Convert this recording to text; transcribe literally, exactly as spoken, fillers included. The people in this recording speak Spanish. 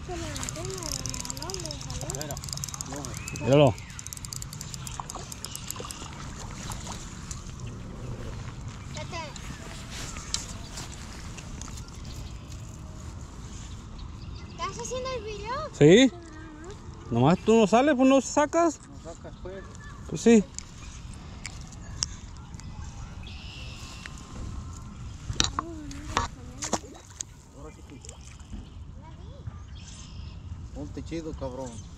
Míralo. ¿Estás haciendo el video? Sí. Nomás tú no sales, pues no sacas. No sacas pues. Pues sí. Ponte chido, cabrón.